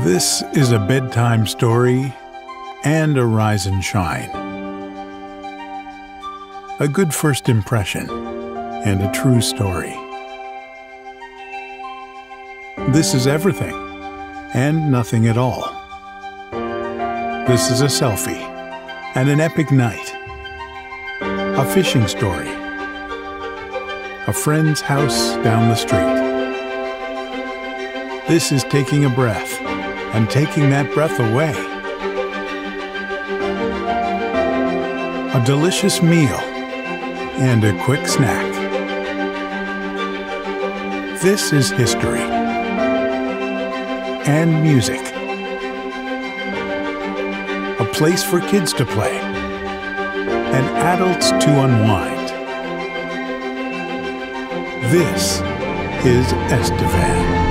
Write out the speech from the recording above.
This is a bedtime story and a rise and shine. A good first impression and a true story. This is everything and nothing at all. This is a selfie and an epic night. A fishing story. A friend's house down the street. This is taking a breath and taking that breath away. A delicious meal and a quick snack. This is history and music. A place for kids to play and adults to unwind. This is Estevan.